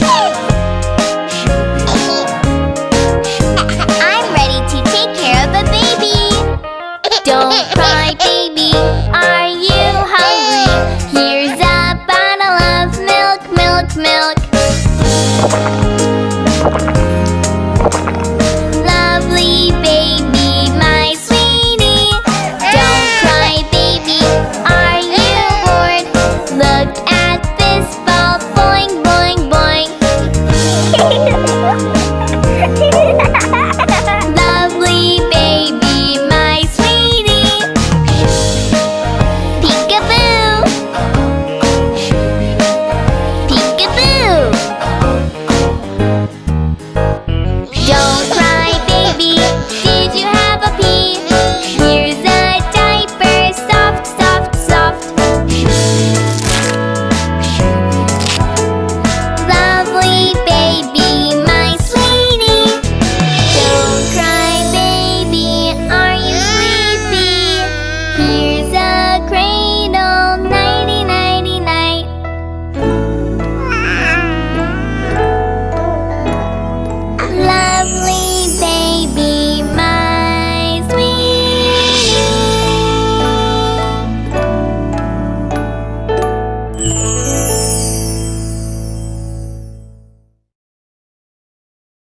I'm ready to take care of a baby. Don't cry, baby, are you hungry? Here's a bottle of milk, milk, milk.